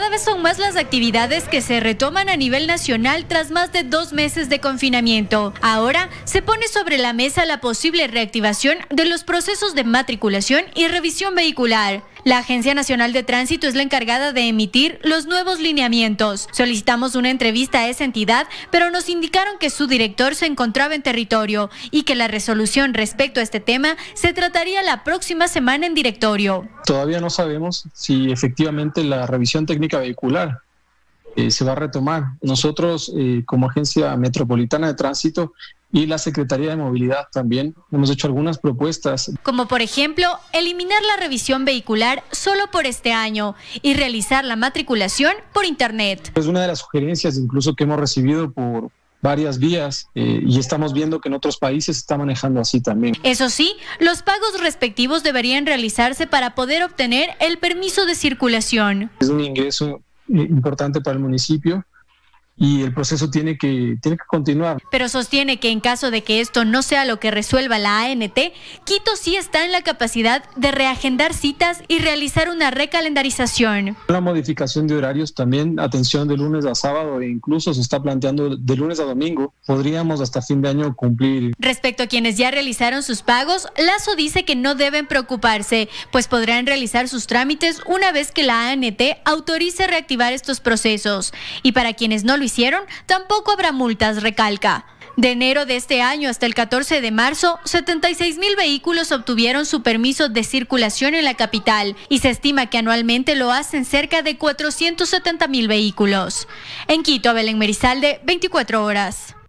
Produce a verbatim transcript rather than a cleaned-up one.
Cada vez son más las actividades que se retoman a nivel nacional tras más de dos meses de confinamiento. Ahora se pone sobre la mesa la posible reactivación de los procesos de matriculación y revisión vehicular. La Agencia Nacional de Tránsito es la encargada de emitir los nuevos lineamientos. Solicitamos una entrevista a esa entidad, pero nos indicaron que su director se encontraba en territorio y que la resolución respecto a este tema se trataría la próxima semana en directorio. Todavía no sabemos si efectivamente la revisión técnica vehicular eh, se va a retomar. Nosotros, eh, como Agencia Metropolitana de Tránsito y la Secretaría de Movilidad también, hemos hecho algunas propuestas. Como por ejemplo, eliminar la revisión vehicular solo por este año y realizar la matriculación por internet. Es una de las sugerencias incluso que hemos recibido por varias vías eh, y estamos viendo que en otros países se está manejando así también. Eso sí, los pagos respectivos deberían realizarse para poder obtener el permiso de circulación. Es un ingreso importante para el municipio y el proceso tiene que, tiene que continuar. Pero sostiene que en caso de que esto no sea lo que resuelva la A N T, Quito sí está en la capacidad de reagendar citas y realizar una recalendarización. La modificación de horarios también, atención de lunes a sábado e incluso se está planteando de lunes a domingo. Podríamos hasta fin de año cumplir. Respecto a quienes ya realizaron sus pagos, Lazo dice que no deben preocuparse, pues podrán realizar sus trámites una vez que la A N T autorice reactivar estos procesos. Y para quienes no lo hicieron, tampoco habrá multas, recalca. De enero de este año hasta el catorce de marzo, setenta y seis mil vehículos obtuvieron su permiso de circulación en la capital y se estima que anualmente lo hacen cerca de cuatrocientos setenta mil vehículos. En Quito, Belén Merizalde, veinticuatro horas.